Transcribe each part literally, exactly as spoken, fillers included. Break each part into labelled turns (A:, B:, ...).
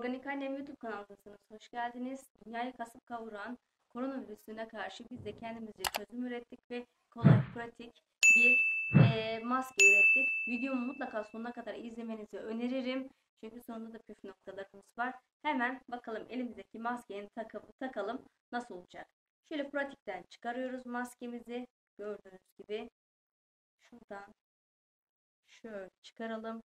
A: Organik Annem YouTube kanalındasınız. Hoş geldiniz. Dünyayı kasıp kavuran koronavirüsüne karşı biz de kendimizce çözüm ürettik ve kolay, pratik bir e, maske ürettik. Videomu mutlaka sonuna kadar izlemenizi öneririm. Çünkü sonunda da püf noktalarımız var. Hemen bakalım elimizdeki maskeyi takıp, takalım nasıl olacak. Şöyle pratikten çıkarıyoruz maskemizi. Gördüğünüz gibi şuradan şöyle çıkaralım.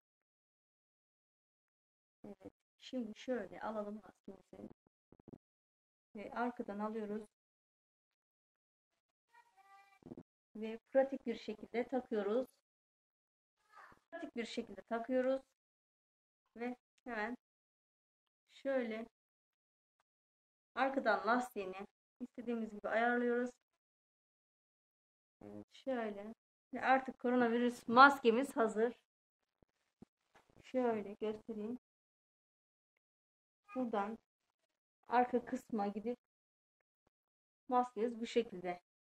A: Evet. Şimdi şöyle alalım maskemizi ve arkadan alıyoruz ve pratik bir şekilde takıyoruz. Pratik bir şekilde takıyoruz ve hemen şöyle arkadan lastiğini istediğimiz gibi ayarlıyoruz. Evet, şöyle ve artık koronavirüs maskemiz hazır. Şöyle göstereyim. Buradan arka kısma gidip maskemiz bu şekilde.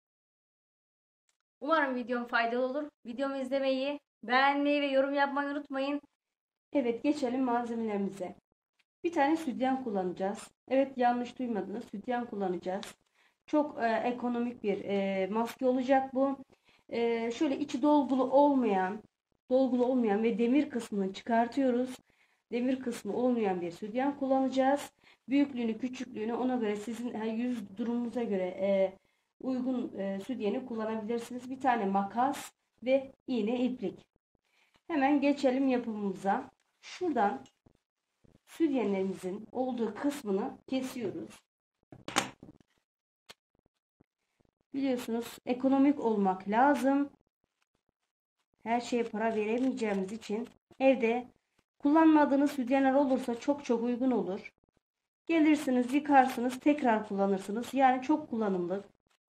A: Umarım videom faydalı olur. Videomu izlemeyi, beğenmeyi ve yorum yapmayı unutmayın. Evet, geçelim malzemelerimize. Bir tane sütyen kullanacağız. Evet, yanlış duymadınız. Sütyen kullanacağız. Çok e, ekonomik bir e, maske olacak bu. E, şöyle içi dolgulu olmayan, dolgulu olmayan ve demir kısmını çıkartıyoruz. Demir kısmı olmayan bir sütyen kullanacağız. Büyüklüğünü, küçüklüğünü ona göre sizin yani yüz durumunuza göre e, uygun e, sütyeni kullanabilirsiniz. Bir tane makas ve iğne iplik. Hemen geçelim yapımımıza. Şuradan sütyenlerimizin olduğu kısmını kesiyoruz. Biliyorsunuz ekonomik olmak lazım. Her şeye para veremeyeceğimiz için evde kullanmadığınız sütyenler olursa çok çok uygun olur. Gelirsiniz, yıkarsınız, tekrar kullanırsınız. Yani çok kullanımlı.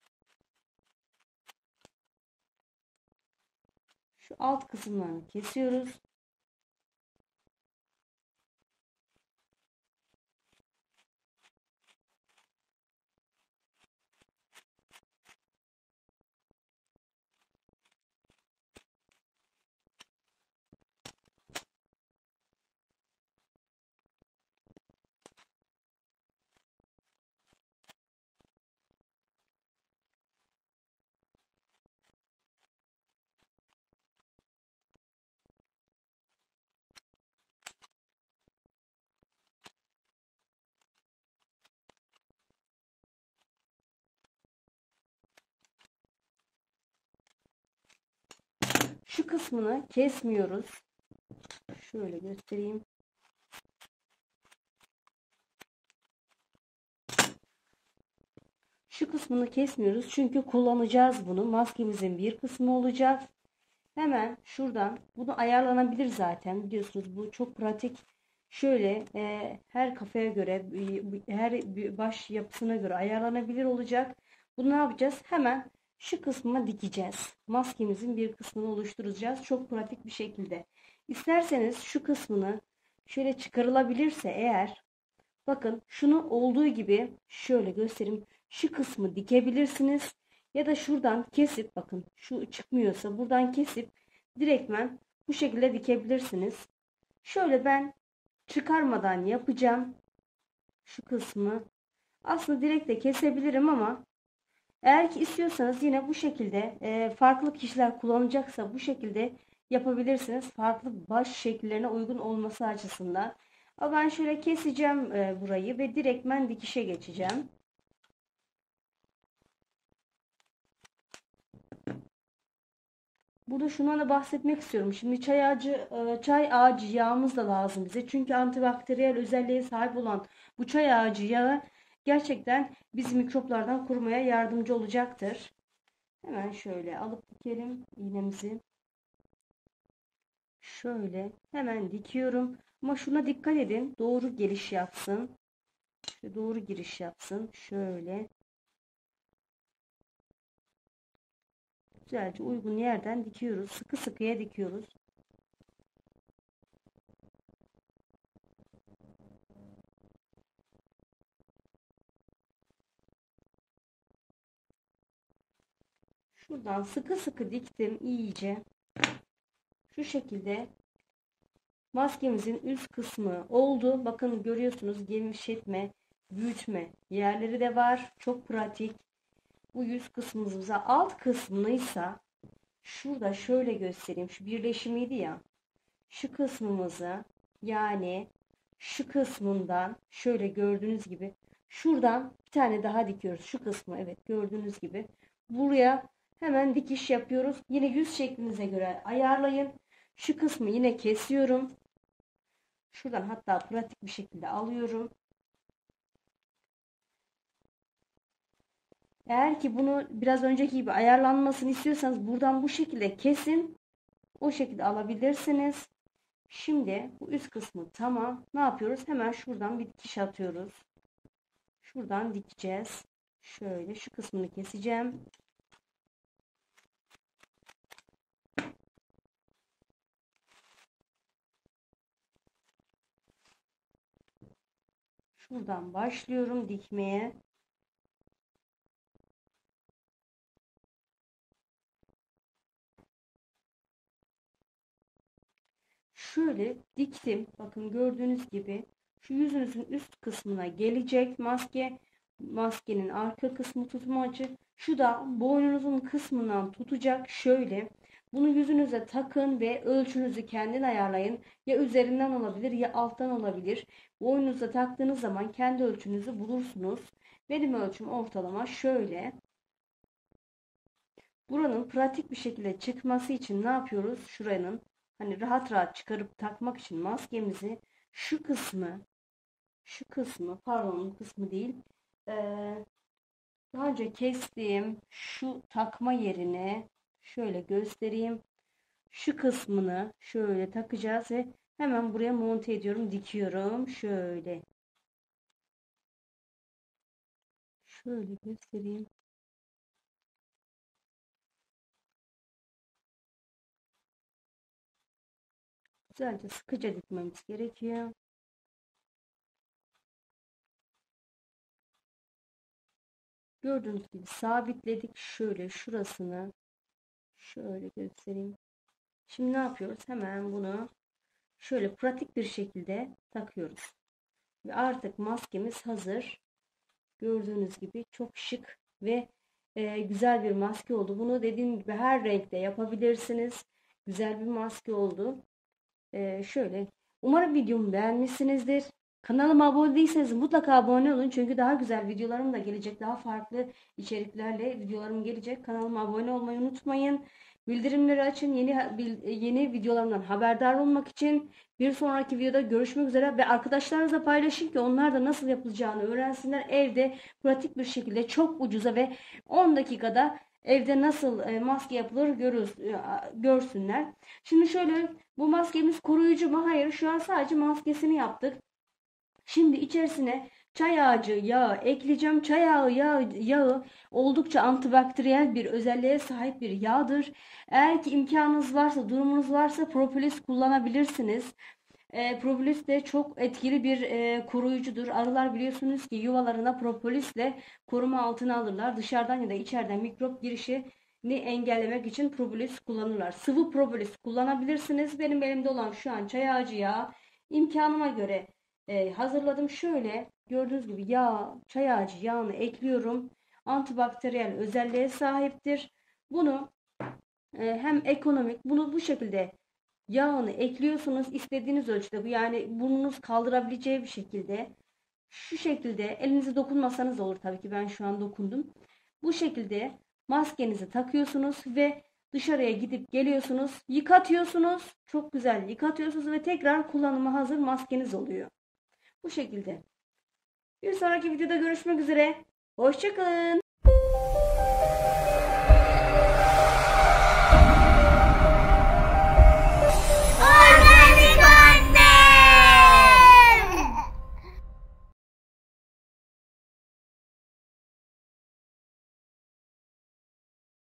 A: Şu alt kısımlarını kesiyoruz. Şu kısmını kesmiyoruz. Şöyle göstereyim. Şu kısmını kesmiyoruz çünkü kullanacağız bunu. Maskemizin bir kısmı olacak. Hemen şuradan bunu ayarlanabilir zaten. Biliyorsunuz bu çok pratik. Şöyle e, her kafaya göre, her baş yapısına göre ayarlanabilir olacak. Bunu ne yapacağız? Hemen şu kısmına dikeceğiz. Maskemizin bir kısmını oluşturacağız. Çok pratik bir şekilde. İsterseniz şu kısmını şöyle çıkarılabilirse eğer, bakın şunu olduğu gibi şöyle göstereyim. Şu kısmı dikebilirsiniz. Ya da şuradan kesip, bakın şu çıkmıyorsa buradan kesip direktmen bu şekilde dikebilirsiniz. Şöyle ben çıkarmadan yapacağım. Şu kısmı. Aslında direkt de kesebilirim ama eğer ki istiyorsanız yine bu şekilde e, farklı kişiler kullanacaksa bu şekilde yapabilirsiniz. Farklı baş şekillerine uygun olması açısından. Ama ben şöyle keseceğim e, burayı ve direktmen dikişe geçeceğim. Burada şundan da bahsetmek istiyorum. Şimdi çay ağacı, e, çay ağacı yağımız da lazım bize. Çünkü antibakteriyel özelliğe sahip olan bu çay ağacı yağı gerçekten bizi mikroplardan korumaya yardımcı olacaktır. Hemen şöyle alıp dikelim iğnemizi. Şöyle hemen dikiyorum. Ama şuna dikkat edin. Doğru giriş yapsın. Şöyle doğru giriş yapsın. Şöyle. Güzelce uygun yerden dikiyoruz. Sıkı sıkıya dikiyoruz. Şuradan sıkı sıkı diktim iyice. Şu şekilde Maskemizin üst kısmı oldu. Bakın görüyorsunuz, genişletme, büyütme yerleri de var. Çok pratik. Bu yüz kısmımıza, alt kısmıysa şurada şöyle göstereyim. Şu birleşimiydi ya. Şu kısmımızı, yani şu kısmından şöyle gördüğünüz gibi şuradan bir tane daha dikiyoruz. Şu kısmı, evet, gördüğünüz gibi. Buraya hemen dikiş yapıyoruz. Yine yüz şeklinize göre ayarlayın. Şu kısmı yine kesiyorum. Şuradan hatta pratik bir şekilde alıyorum. Eğer ki bunu biraz önceki gibi ayarlanmasını istiyorsanız buradan bu şekilde kesin. O şekilde alabilirsiniz. Şimdi bu üst kısmı tamam. Ne yapıyoruz? Hemen şuradan bir dikiş atıyoruz. Şuradan dikeceğiz. Şöyle şu kısmını keseceğim. Şuradan başlıyorum dikmeye. Şöyle diktim. Bakın gördüğünüz gibi şu yüzünüzün üst kısmına gelecek maske. Maskenin arka kısmı tutmacı. Şu da boynunuzun kısmından tutacak. Şöyle. Bunu yüzünüze takın ve ölçünüzü kendin ayarlayın. Ya üzerinden olabilir ya alttan olabilir. Boynunuza taktığınız zaman kendi ölçünüzü bulursunuz. Benim ölçüm ortalama şöyle. Buranın pratik bir şekilde çıkması için ne yapıyoruz? Şuranın hani rahat rahat çıkarıp takmak için maskemizi şu kısmı şu kısmı pardon, kısmı değil, ee, daha önce kestiğim şu takma yerine şöyle göstereyim. Şu kısmını şöyle takacağız ve hemen buraya monte ediyorum, dikiyorum. Şöyle. Şöyle göstereyim. Güzelce sıkıca dikmemiz gerekiyor. Gördüğünüz gibi sabitledik. Şöyle şurasını şöyle göstereyim. Şimdi ne yapıyoruz? Hemen bunu şöyle pratik bir şekilde takıyoruz. Ve artık maskemiz hazır. Gördüğünüz gibi çok şık ve e, güzel bir maske oldu. Bunu dediğim gibi her renkte yapabilirsiniz. Güzel bir maske oldu. E, şöyle. Umarım videomu beğenmişsinizdir. Kanalıma abone değilseniz mutlaka abone olun. Çünkü daha güzel videolarım da gelecek. Daha farklı içeriklerle videolarım gelecek. Kanalıma abone olmayı unutmayın. Bildirimleri açın. Yeni yeni videolarımdan haberdar olmak için. Bir sonraki videoda görüşmek üzere ve arkadaşlarınızla paylaşın ki onlar da nasıl yapılacağını öğrensinler. Evde pratik bir şekilde çok ucuza ve on dakikada evde nasıl e, maske yapılır görür, görsünler. Şimdi şöyle, bu maskemiz koruyucu mu? Hayır, şu an sadece maskesini yaptık. Şimdi içerisine çay ağacı yağı ekleyeceğim. Çay yağı, yağı, yağı oldukça antibakteriyel bir özelliğe sahip bir yağdır. Eğer ki imkanınız varsa, durumunuz varsa propolis kullanabilirsiniz. E, propolis de çok etkili bir e, koruyucudur. Arılar biliyorsunuz ki yuvalarına propolisle koruma altına alırlar. Dışarıdan ya da içeriden mikrop girişini engellemek için propolis kullanırlar. Sıvı propolis kullanabilirsiniz. Benim elimde olan şu an çay ağacı yağı, imkanıma göre e, hazırladım. Şöyle gördüğünüz gibi yağ, çay ağacı yağını ekliyorum. Antibakteriyel özelliğe sahiptir. Bunu e, hem ekonomik, bunu bu şekilde yağını ekliyorsunuz istediğiniz ölçüde. Bu yani burnunuz kaldırabileceği bir şekilde. Şu şekilde elinize dokunmasanız olur tabii ki, ben şu an dokundum. Bu şekilde maskenizi takıyorsunuz ve dışarıya gidip geliyorsunuz. Yıkatıyorsunuz. Çok güzel yıkatıyorsunuz ve tekrar kullanıma hazır maskeniz oluyor. Bu şekilde. Bir sonraki videoda görüşmek üzere. Hoşça kalın.